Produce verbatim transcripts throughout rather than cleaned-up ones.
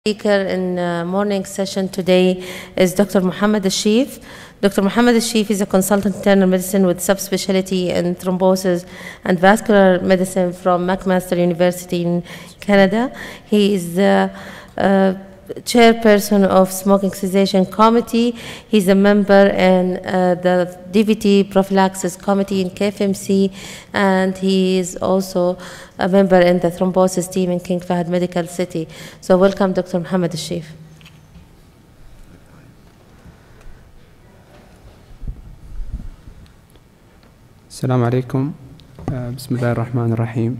Speaker in the morning session today is Doctor Mohammed Ashif. Doctor Mohammed Ashif is a consultant internal medicine with subspecialty in thrombosis and vascular medicine from McMaster University in Canada. He is the uh, chairperson of Smoking Cessation Committee. He's a member in uh, the D V T Prophylaxis Committee in K F M C, and he is also a member in the thrombosis team in King Fahd Medical City. So welcome, Doctor Mohammed Ashif. Assalamu alaikum. Uh, Bismillah ar-Rahman ar-Rahim.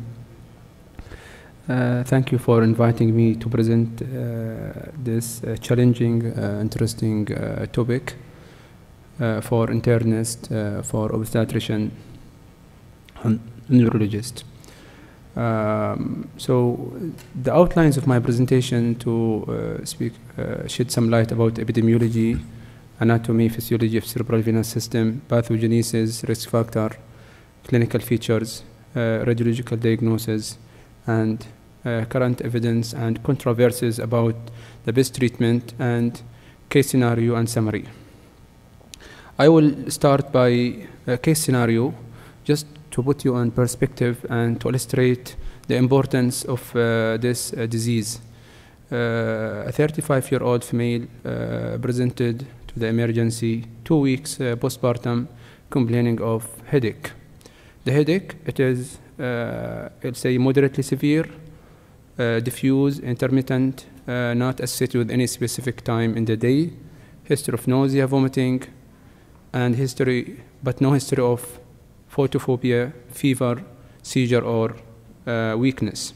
Uh, thank you for inviting me to present uh, this uh, challenging, uh, interesting uh, topic uh, for internist, uh, for obstetrician and neurologist. Um, so the outlines of my presentation to uh, speak, uh, shed some light about epidemiology, anatomy, physiology of cerebral venous system, pathogenesis, risk factor, clinical features, uh, radiological diagnosis, and uh, current evidence and controversies about the best treatment and case scenario and summary. I will start by a case scenario just to put you in perspective and to illustrate the importance of uh, this uh, disease. Uh, a thirty-five-year-old female uh, presented to the emergency two weeks uh, postpartum complaining of headache. The headache, it is Uh, let's say moderately severe, uh, diffuse, intermittent, uh, not associated with any specific time in the day, history of nausea, vomiting, and history, but no history of photophobia, fever, seizure, or uh, weakness.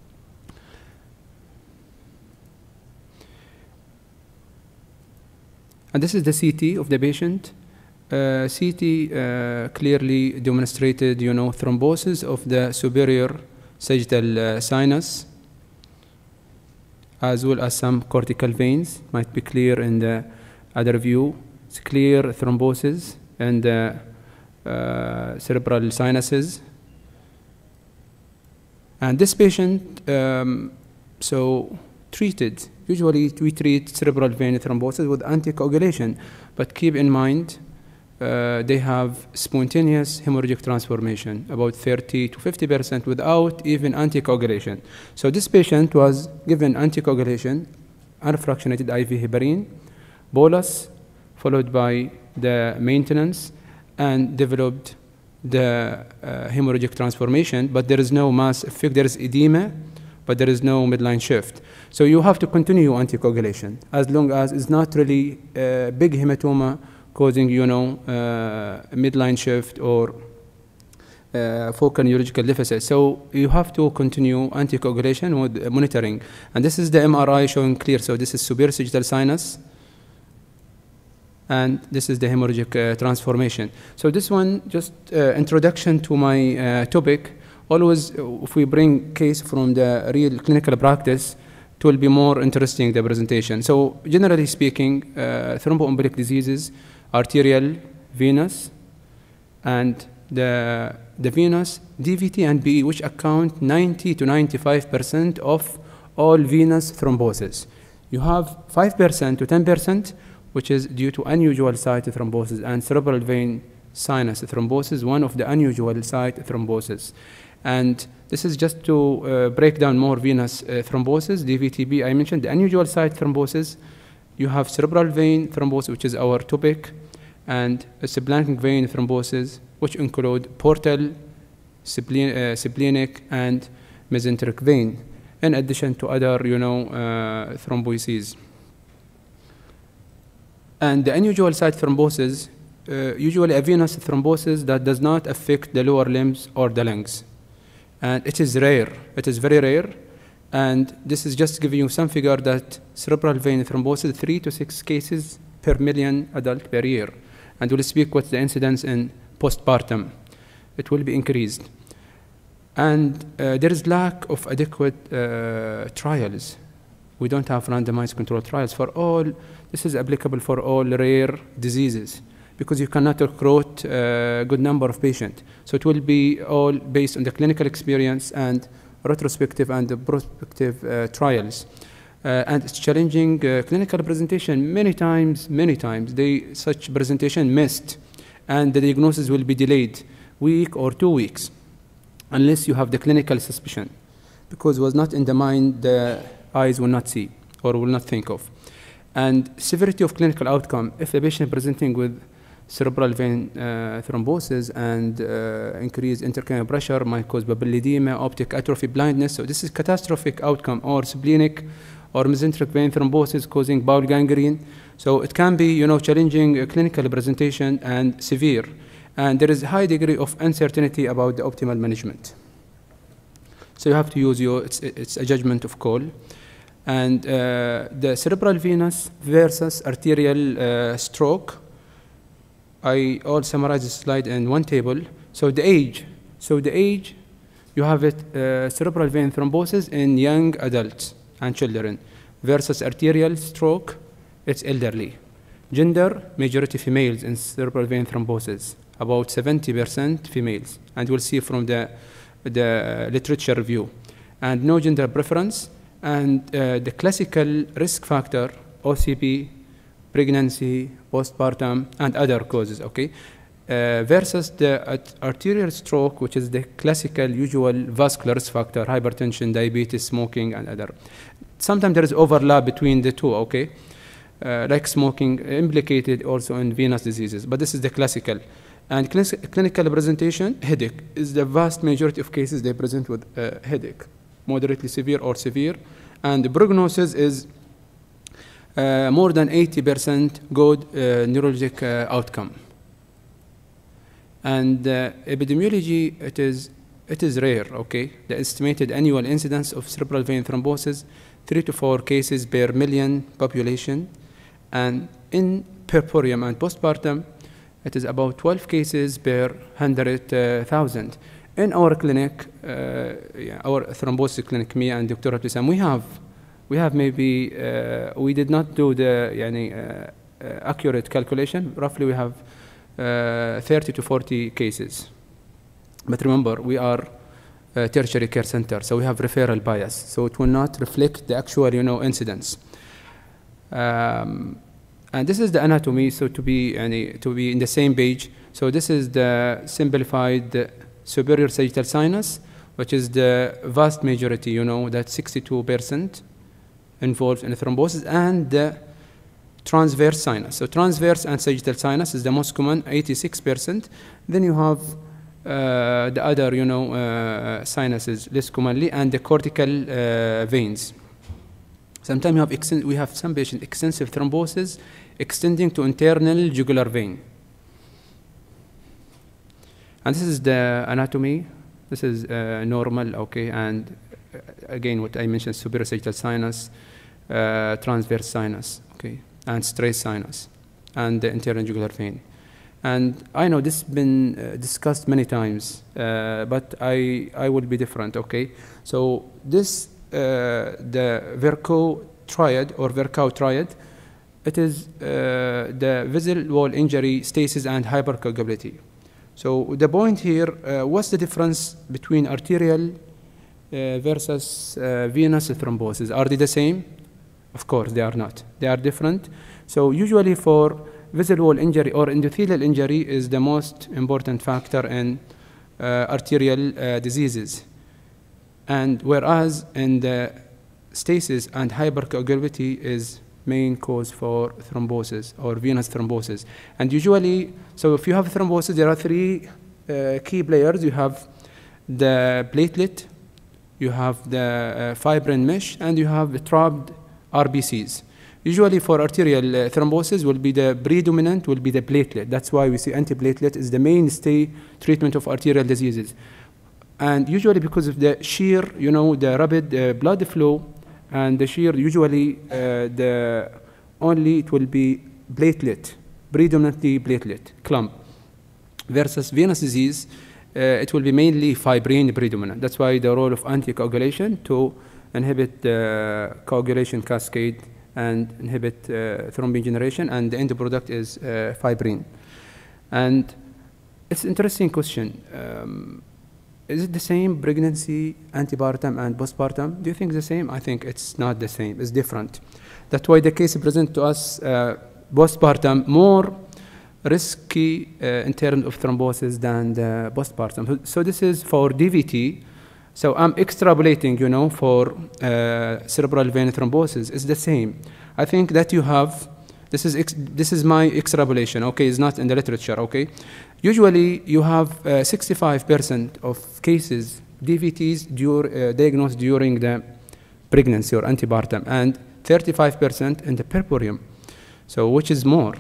And this is the C T of the patient. Uh, C T uh, clearly demonstrated, you know, thrombosis of the superior sagittal uh, sinus, as well as some cortical veins. Might be clear in the other view. It's clear thrombosis in the uh, cerebral sinuses. And this patient, um, so treated. Usually we treat cerebral vein thrombosis with anticoagulation, but keep in mind, Uh, they have spontaneous hemorrhagic transformation, about thirty to fifty percent without even anticoagulation. So this patient was given anticoagulation, unfractionated I V heparin, bolus, followed by the maintenance, and developed the uh, hemorrhagic transformation, but there is no mass effect. There is edema, but there is no midline shift. So you have to continue anticoagulation as long as it's not really a big hematoma causing, you know, uh, midline shift or uh, focal neurological deficit. So you have to continue anticoagulation with monitoring. And this is the M R I showing clear. So this is superior sagittal sinus, and this is the hemorrhagic uh, transformation. So this one, just uh, introduction to my uh, topic. Always, if we bring case from the real clinical practice, it will be more interesting, the presentation. So generally speaking, uh, thromboembolic diseases, arterial, venous, and the, the venous, D V T and B E, which account ninety to ninety-five percent of all venous thrombosis. You have five percent to ten percent, which is due to unusual site thrombosis, and cerebral vein sinus thrombosis, one of the unusual site thrombosis. And this is just to uh, break down more venous uh, thrombosis, D V T B. I mentioned the unusual site thrombosis. You have cerebral vein thrombosis, which is our topic, and subclinic vein thrombosis, which include portal, spleen, uh, splenic, and mesenteric vein, in addition to other, you know, uh, thrombosis. And the unusual site thrombosis, uh, usually a venous thrombosis that does not affect the lower limbs or the lungs. And it is rare. It is very rare. And this is just giving you some figure that cerebral vein thrombosis, three to six cases per million adult per year. And we'll speak what's the incidence in postpartum. It will be increased. And uh, there is lack of adequate uh, trials. We don't have randomized controlled trials for all. This is applicable for all rare diseases, because you cannot recruit a good number of patients. So it will be all based on the clinical experience and retrospective and prospective uh, trials. Uh, and it's challenging uh, clinical presentation many times, many times. They, such presentation missed, and the diagnosis will be delayed week or two weeks, unless you have the clinical suspicion, because it was not in the mind, the eyes will not see or will not think of. And severity of clinical outcome, if the patient presenting with cerebral vein uh, thrombosis and uh, increased intracranial pressure might cause papilledema, optic atrophy, blindness. So this is catastrophic outcome, or splenic or mesenteric vein thrombosis causing bowel gangrene. So it can be, you know, challenging uh, clinical presentation and severe. And there is a high degree of uncertainty about the optimal management. So you have to use your, it's, it's a judgment of call. And uh, the cerebral venous versus arterial uh, stroke, I all summarize this slide in one table. So the age, so the age, you have it uh, cerebral vein thrombosis in young adults and children versus arterial stroke, it's elderly. Gender, majority females in cerebral vein thrombosis, about seventy percent females, and we'll see from the, the literature review. And no gender preference, and uh, the classical risk factor, O C P, pregnancy, postpartum, and other causes, okay? Uh, versus the arterial stroke, which is the classical, usual vascular risk factor, hypertension, diabetes, smoking, and other. Sometimes there is overlap between the two, okay? Uh, like smoking, implicated also in venous diseases, but this is the classical. And cl clinical presentation, headache, is the vast majority of cases they present with uh, headache, moderately severe or severe. And the prognosis is uh, more than eighty percent good uh, neurologic uh, outcome. And uh, epidemiology, it is, it is rare, okay? The estimated annual incidence of cerebral vein thrombosis, three to four cases per million population. And in puerperium and postpartum, it is about twelve cases per one hundred thousand. In our clinic, uh, yeah, our thrombosis clinic, me and Doctor Abdeslam, we have, we have maybe, uh, we did not do the yani, uh, uh, accurate calculation. Roughly, we have uh, thirty to forty cases. But remember, we are a tertiary care center, so we have referral bias. So it will not reflect the actual, you know, incidence. Um, and this is the anatomy, so to be, yani, to be in the same page. So this is the simplified superior sagittal sinus, which is the vast majority, you know, that sixty-two percent involved in thrombosis, and the transverse sinus. So transverse and sagittal sinus is the most common, eighty-six percent. Then you have uh, the other, you know, uh, sinuses less commonly, and the cortical uh, veins. Sometimes you have exten we have some patients extensive thrombosis extending to internal jugular vein. And this is the anatomy. This is uh, normal, okay, and uh, again, what I mentioned, superior sagittal sinus, uh, transverse sinus, okay, and straight sinus, and the internal jugular vein. And I know this has been uh, discussed many times, uh, but I, I will be different, okay? So this, uh, the Virchow triad, or Virchow triad, it is uh, the vessel wall injury, stasis, and hypercoagulability. So the point here, uh, what's the difference between arterial uh, versus uh, venous thrombosis? Are they the same? Of course, they are not. They are different. So usually for vessel wall injury or endothelial injury is the most important factor in uh, arterial uh, diseases. And whereas in the stasis and hypercoagulability is main cause for thrombosis or venous thrombosis. And usually, so if you have thrombosis, there are three uh, key players. You have the platelet, you have the uh, fibrin mesh, and you have the trapped R B Cs. Usually for arterial uh, thrombosis will be the predominant, will be the platelet. That's why we see antiplatelet is the mainstay treatment of arterial diseases. And usually because of the sheer, you know, the rapid uh, blood flow, and the shear, usually uh, the only it will be platelet, predominantly platelet clump, versus venous disease, uh, it will be mainly fibrin predominant. That's why the role of anticoagulation to inhibit the coagulation cascade and inhibit uh, thrombin generation, and the end product is uh, fibrin. And it's an interesting question. Um, is it the same pregnancy, antepartum and postpartum? Do you think the same? I think it's not the same, it's different. That's why the case present to us uh, postpartum more risky uh, in terms of thrombosis than the postpartum. So this is for D V T. So I'm extrapolating, you know, for uh, cerebral vein thrombosis. It's the same. I think that you have, this is, ex this is my extrapolation, okay? It's not in the literature, okay? Usually you have uh, sixty-five percent of cases, D V Ts, dur uh, diagnosed during the pregnancy or antepartum, and thirty-five percent in the puerperium. So which is more?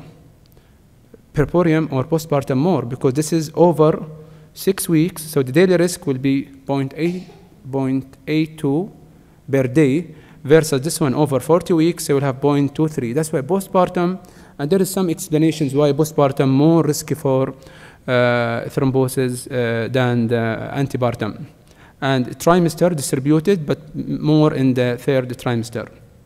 Puerperium or postpartum more, because this is over six weeks, so the daily risk will be zero point eight two per day, versus this one over forty weeks, so we'll have zero point two three. That's why postpartum, and there is some explanations why postpartum more risky for uh, thrombosis uh, than the antepartum. And trimester distributed, but more in the third trimester.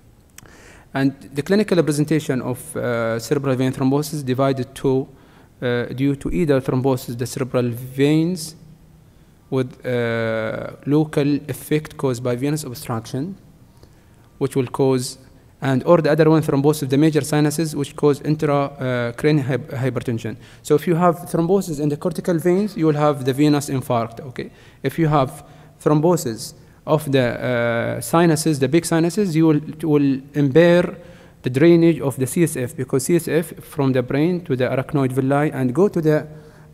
And the clinical representation of uh, cerebral vein thrombosis divided to uh, due to either thrombosis the cerebral veins with uh, local effect caused by venous obstruction, which will cause, and or the other one thrombosis of the major sinuses, which cause intracranial uh, hypertension. So if you have thrombosis in the cortical veins, you will have the venous infarct. Okay, if you have thrombosis of the uh, sinuses, the big sinuses, you will, will impair the drainage of the C S F, because C S F from the brain to the arachnoid villi and go to the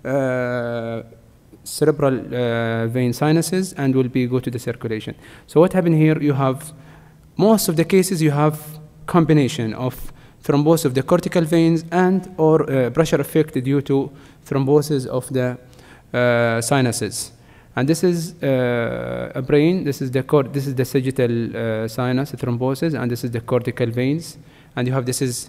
uh, cerebral uh, vein sinuses and will be go to the circulation. So what happened here, you have, most of the cases you have combination of thrombosis of the cortical veins and or uh, pressure effect due to thrombosis of the uh, sinuses. And this is uh, a brain, this is the cord, this is the sagittal uh, sinus thrombosis, and this is the cortical veins. And you have, this is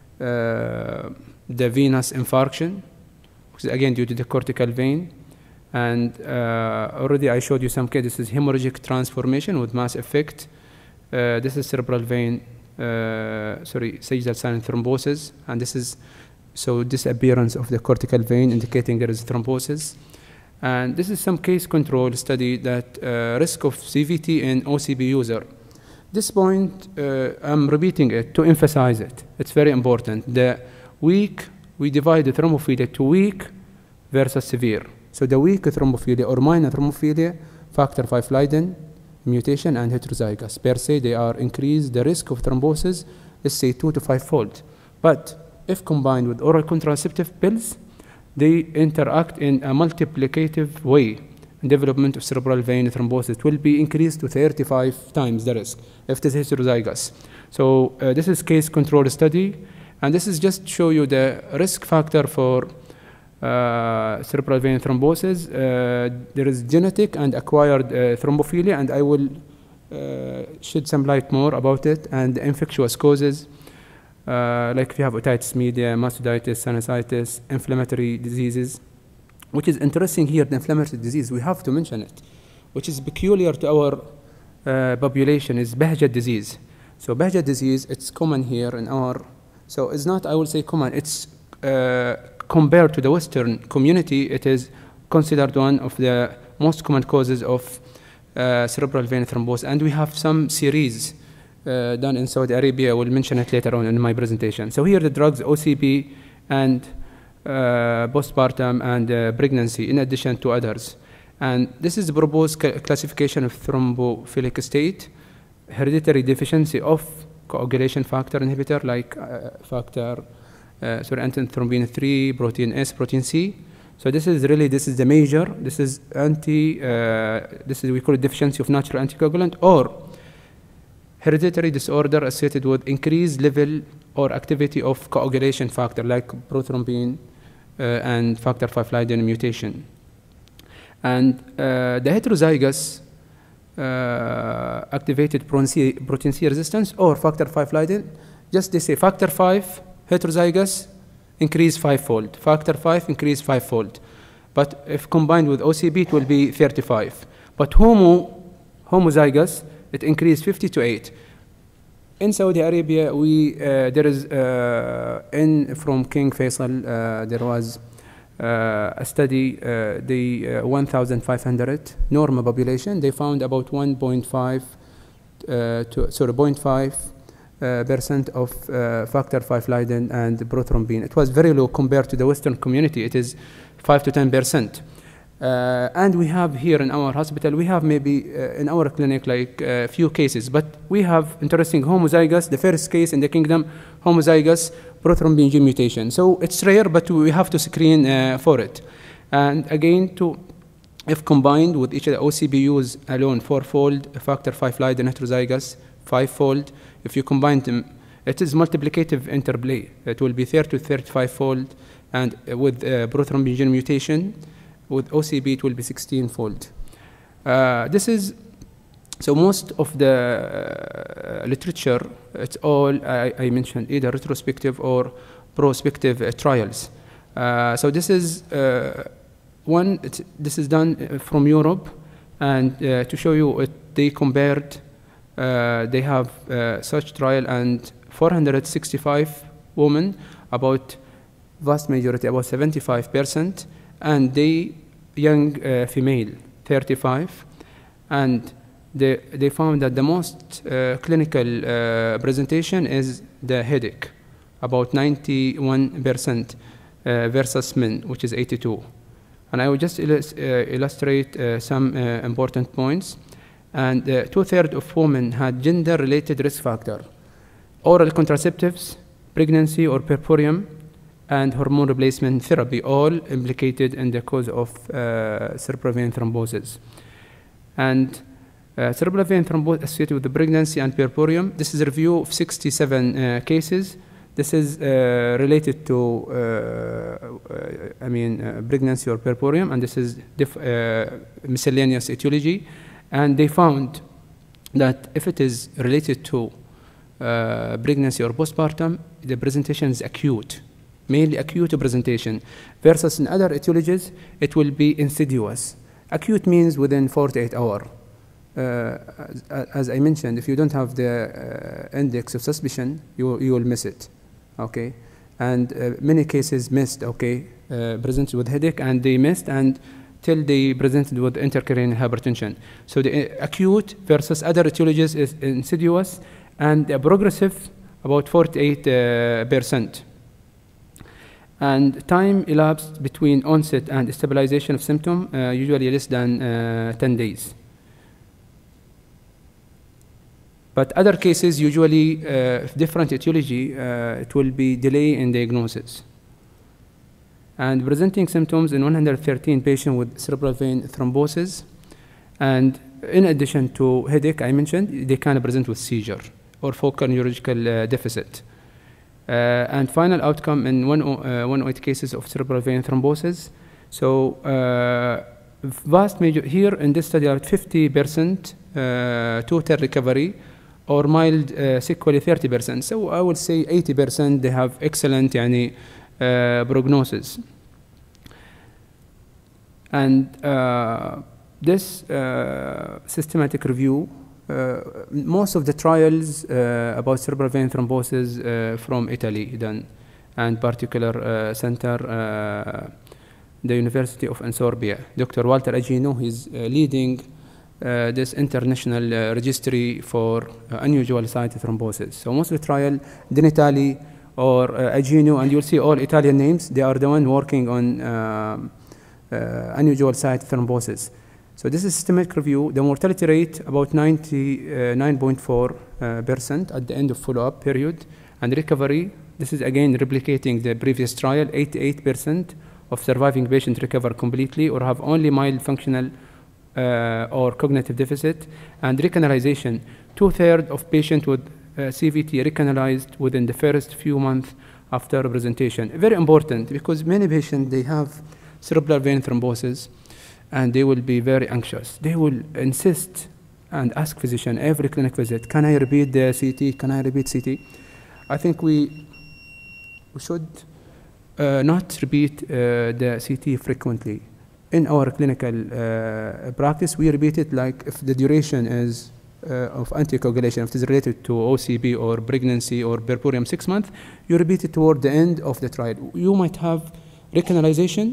uh, the venous infarction, which is again due to the cortical vein. And uh, already I showed you some cases. This is hemorrhagic transformation with mass effect. Uh, this is cerebral vein, uh, sorry, sagittal sinus thrombosis. And this is, so disappearance of the cortical vein indicating there is thrombosis. And this is some case control study that uh, risk of C V T in O C B user. This point, uh, I'm repeating it to emphasize it. It's very important. The weak, we divide the thrombophilia to weak versus severe. So the weak thrombophilia or minor thrombophilia, factor five Leiden mutation and heterozygous. Per se, they are increase the risk of thrombosis, let's say two to five fold. But if combined with oral contraceptive pills, they interact in a multiplicative way. Development of cerebral vein thrombosis will be increased to thirty-five times the risk if it is heterozygous. So uh, this is case control study, and this is just show you the risk factor for uh, cerebral vein thrombosis. Uh, there is genetic and acquired uh, thrombophilia, and I will uh, shed some light more about it, and the infectious causes. Uh, like if you have otitis media, mastocytitis, sinusitis, inflammatory diseases, which is interesting here, the inflammatory disease, we have to mention it, which is peculiar to our uh, population, is Behçet disease. So Behçet disease, it's common here in our, so it's not, I will say common, it's uh, compared to the Western community, it is considered one of the most common causes of uh, cerebral vein thrombosis, and we have some series Uh, done in Saudi Arabia. I will mention it later on in my presentation. So here the drugs O C B and uh, postpartum and uh, pregnancy, in addition to others. And this is the proposed classification of thrombophilic state, hereditary deficiency of coagulation factor inhibitor like uh, factor, uh, sorry, antithrombin three, protein S, protein C. So this is really, this is the major, this is anti, uh, this is, we call it deficiency of natural anticoagulant, or hereditary disorder associated with increased level or activity of coagulation factor like prothrombin uh, and factor five Leiden mutation. And uh, the heterozygous uh, activated protein C resistance or factor five Leiden, just they say factor five heterozygous increase five-fold, factor five increase five-fold. But if combined with O C B, it will be thirty-five. But homo, homozygous, it increased fifty to eight. In Saudi Arabia, we uh, there is uh, in from King Faisal uh, there was uh, a study, uh, the uh, one thousand five hundred normal population, they found about one point five uh, to, sorry, zero point five uh, percent of uh, factor five Leiden and prothrombin. It was very low compared to the Western community. It is five to ten percent. Uh, and we have here in our hospital, we have maybe uh, in our clinic like a uh, few cases, but we have interesting homozygous, the first case in the kingdom, homozygous prothrombin gene mutation. So it's rare, but we have to screen uh, for it. And again, to, if combined with each of the O C B Us alone, fourfold, factor five Leiden heterozygous, fivefold, if you combine them, it is multiplicative interplay. It will be thirty to thirty-five fold, and uh, with uh, prothrombin gene mutation, with O C B, it will be sixteen-fold. Uh, this is, so most of the uh, literature, it's all, I, I mentioned, either retrospective or prospective uh, trials. Uh, so this is uh, one, it's, this is done from Europe, and uh, to show you, it, they compared, uh, they have uh, such trial, and four hundred sixty-five women, about vast majority, about seventy-five percent, and they young uh, female, thirty-five, and they, they found that the most uh, clinical uh, presentation is the headache, about ninety-one percent uh, versus men, which is eighty-two. And I will just illus uh, illustrate uh, some uh, important points. And uh, two-thirds of women had gender-related risk factor, oral contraceptives, pregnancy or puerperium, and hormone replacement therapy, all implicated in the cause of uh, cerebral vein thrombosis. And uh, cerebral vein thrombosis associated with the pregnancy and puerperium, this is a review of sixty-seven uh, cases. This is uh, related to, uh, uh, I mean, uh, pregnancy or puerperium, and this is diff uh, miscellaneous etiology. And they found that if it is related to uh, pregnancy or postpartum, the presentation is acute, mainly acute presentation, versus in other etiologies, it will be insidious. Acute means within forty-eight hours. Uh, as, as I mentioned, if you don't have the uh, index of suspicion, you, you will miss it, okay? And uh, many cases missed, okay, uh, presented with headache, and they missed, and till they presented with intracranial hypertension. So the uh, acute versus other etiologies is insidious, and uh, progressive, about forty-eight percent. Uh, And time elapsed between onset and stabilization of symptom, uh, usually less than uh, ten days. But other cases, usually uh, different etiology, uh, it will be delay in diagnosis. And presenting symptoms in one hundred thirteen patients with cerebral vein thrombosis. And in addition to headache, I mentioned, they can present with seizure or focal neurological uh, deficit. Uh, and final outcome in one hundred eight cases of cerebral vein thrombosis. So uh, vast major, here in this study, about fifty percent uh, total recovery, or mild uh, sequelae thirty percent. So I would say eighty percent they have excellent yani, uh, prognosis. And uh, this uh, systematic review, Uh, most of the trials uh, about cerebral vein thrombosis uh, from Italy done, and particular uh, center, uh, the University of Ansorbia. Doctor Walter Agino, he's uh, leading uh, this international uh, registry for uh, unusual site thrombosis. So most of the trial, Denitali or uh, Agino, and you'll see all Italian names, they are the one working on uh, uh, unusual site thrombosis. So this is systematic review. The mortality rate about ninety-nine point four percent uh, at the end of follow-up period. And recovery, this is again replicating the previous trial, eighty-eight percent of surviving patients recover completely or have only mild functional uh, or cognitive deficit. And recanalization, two-thirds of patients with uh, C V T recanalized within the first few months after presentation. Very important, because many patients, they have cerebral vein thrombosis, and they will be very anxious. They will insist and ask physician every clinic visit, can I repeat the C T, can I repeat C T? I think we, we should uh, not repeat uh, the C T frequently. In our clinical uh, practice, we repeat it like if the duration is uh, of anticoagulation, if it is related to O C B or pregnancy or puerperium six months, you repeat it toward the end of the trial. You might have recanalization,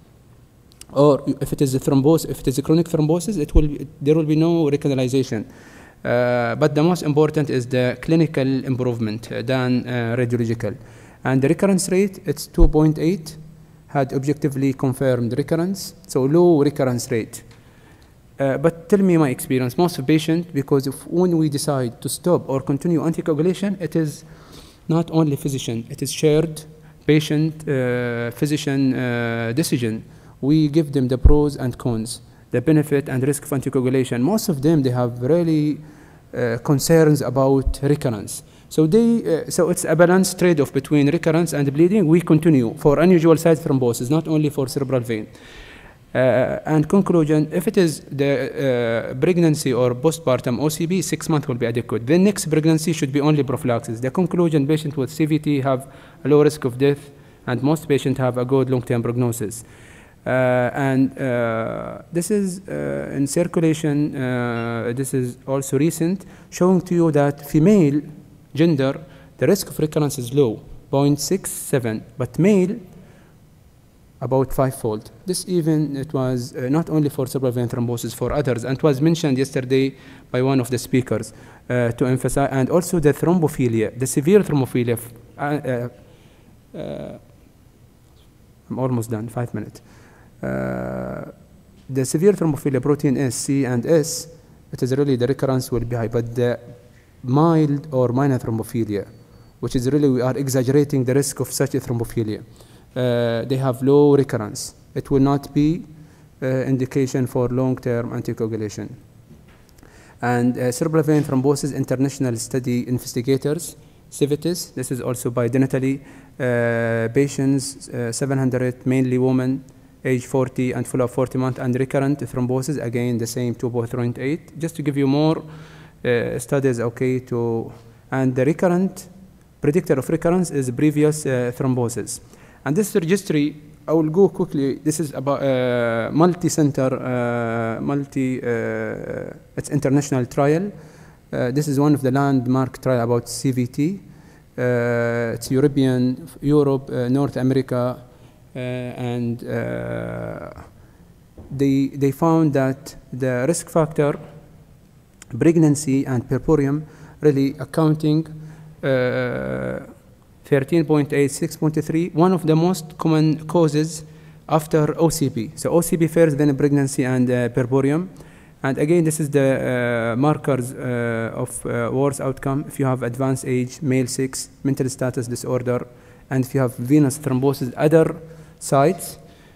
or if it is a thrombosis, if it is a chronic thrombosis, it will be, there will be no recanalization. Uh, but the most important is the clinical improvement uh, than uh, radiological. And the recurrence rate, it's two point eight, had objectively confirmed recurrence, so low recurrence rate. Uh, but tell me my experience, most of patients, because if when we decide to stop or continue anticoagulation, it is not only physician, it is shared patient, uh, physician uh, decision. We give them the pros and cons, the benefit and risk of anticoagulation. Most of them, they have really uh, concerns about recurrence. So they, uh, so it's a balanced trade-off between recurrence and bleeding. We continue for unusual site thrombosis, not only for cerebral vein. Uh, and conclusion, if it is the uh, pregnancy or postpartum O C B, six months will be adequate. The next pregnancy should be only prophylaxis. The conclusion, patients with C V T have a low risk of death, and most patients have a good long-term prognosis. Uh, and uh, this is uh, in circulation, uh, this is also recent, showing to you that female gender, the risk of recurrence is low, zero point six seven, but male, about five-fold. This even, it was uh, not only for cerebral vein thrombosis, for others, and it was mentioned yesterday by one of the speakers uh, to emphasize, and also the thrombophilia, the severe thrombophilia. Uh, uh, uh, I'm almost done, five minutes. Uh, the severe thrombophilia, protein S, C, and S, it is really the recurrence will be high, but the mild or minor thrombophilia, which is really, we are exaggerating the risk of such a thrombophilia. Uh, they have low recurrence. It will not be uh, indication for long-term anticoagulation. And uh, cerebral vein thrombosis international study investigators, CIVITIS, this is also by Denatally, uh, patients, uh, seven hundred, mainly women, age forty and full of forty months, and recurrent thrombosis, again the same two point eight. Just to give you more uh, studies, okay, to, and the recurrent, predictor of recurrence is previous uh, thrombosis. And this registry, I will go quickly. This is about uh, multi-center, uh, multi, uh, it's international trial. Uh, this is one of the landmark trial about C V T. Uh, it's European, Europe, uh, North America, uh, and uh, they, they found that the risk factor, pregnancy and purpurium, really accounting uh, thirteen point eight, six point three, one of the most common causes after O C B. So O C B first, then pregnancy and uh, purpurium. And again, this is the uh, markers uh, of uh, worse outcome. If you have advanced age, male six, mental status disorder, and if you have venous thrombosis, other sites,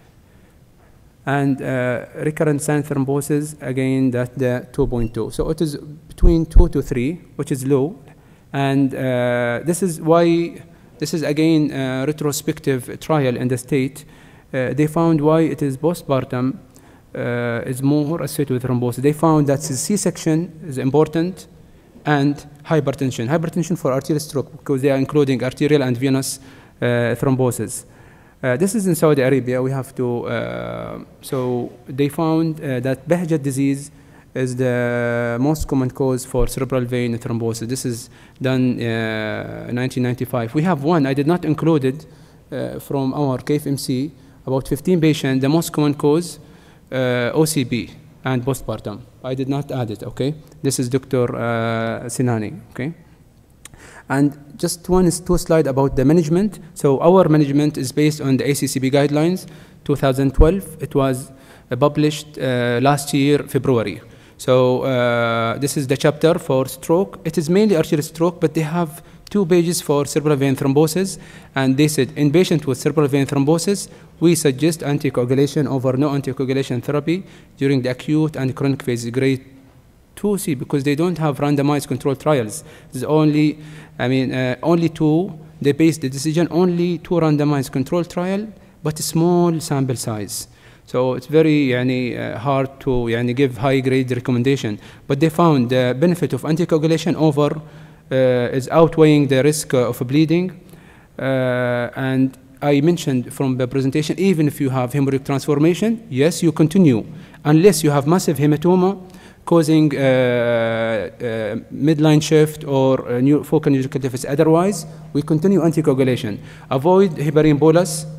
and uh, recurrent sign thrombosis, again, that the two point two. So it is between two to three, which is low. And uh, this is why, this is again a retrospective trial in the state. Uh, they found why it is postpartum uh, is more associated with thrombosis. They found that C-section is important and hypertension. Hypertension for arterial stroke, because they are including arterial and venous uh, thrombosis. Uh, this is in Saudi Arabia. We have to, uh, so they found uh, that Behçet disease is the most common cause for cerebral vein thrombosis. This is done uh, in nineteen ninety-five. We have one, I did not include it, uh, from our K F M C, about fifteen patients, the most common cause, uh, O C B and postpartum. I did not add it, okay? This is Doctor Uh, Sinani, okay? And just one is two slide about the management. So our management is based on the A C C B guidelines, two thousand twelve. It was uh, published uh, last year, February. So uh, this is the chapter for stroke. It is mainly arterial stroke, but they have two pages for cerebral vein thrombosis. And they said, in patients with cerebral vein thrombosis, we suggest anticoagulation over no anticoagulation therapy during the acute and chronic phase, grade two C, because they don't have randomized controlled trials. There's only, I mean, uh, only two. They based the decision only two randomized controlled trial, but a small sample size. So it's very yani, uh, hard to yani, give high grade recommendation. But they found the benefit of anticoagulation over uh, is outweighing the risk uh, of bleeding. Uh, and I mentioned from the presentation, even if you have hemorrhagic transformation, yes, you continue, unless you have massive hematoma causing uh, uh, midline shift or uh, new focal neurological deficit. Otherwise, we continue anticoagulation. Avoid heparin bolus.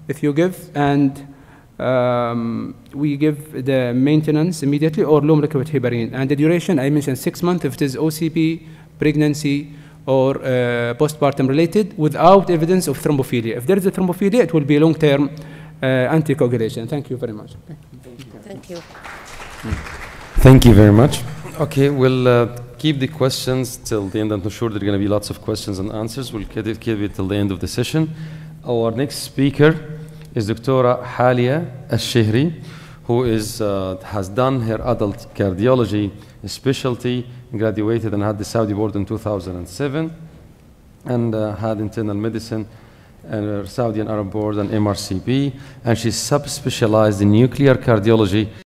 if you give, and um, we give the maintenance immediately or low molecular weight heparin. And the duration, I mentioned six months if it is O C P, pregnancy, or uh, postpartum related without evidence of thrombophilia. If there is a thrombophilia, it will be long-term uh, anticoagulation. Thank you very much. Thank you. Thank you very much. Okay, we'll uh, keep the questions till the end. I'm sure there are going to be lots of questions and answers. We'll keep it, keep it till the end of the session. Our next speaker is Doctor Halia Al-Shehri, who is, uh, has done her adult cardiology specialty, graduated and had the Saudi board in two thousand seven, and uh, had internal medicine and uh, Saudi and Arab board and M R C P, and she's subspecialized in nuclear cardiology